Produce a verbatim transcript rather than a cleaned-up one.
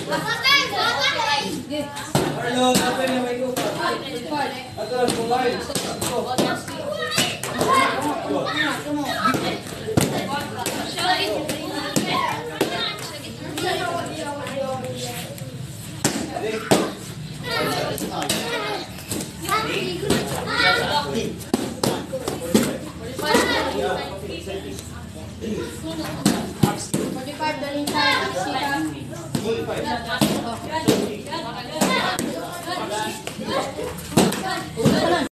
Hello, open na may upa. Ato lang kumain. forty-five daling tayo. forty-five.